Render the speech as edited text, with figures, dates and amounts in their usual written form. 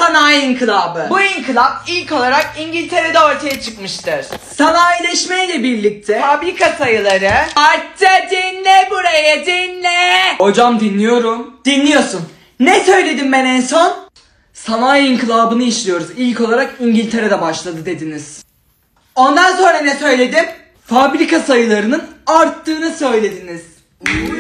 sanayi inkılabı. Bu inkılap ilk olarak İngiltere'de ortaya çıkmıştır. Sanayileşmeyle birlikte Fabrika sayıları arttı. Dinle buraya, dinle. Hocam dinliyorum. Dinliyorsun. Ne söyledim ben en son? Sanayi inkılabını işliyoruz. İlk olarak İngiltere'de başladı dediniz. Ondan sonra ne söyledim? Fabrika sayılarının arttığını söylediniz.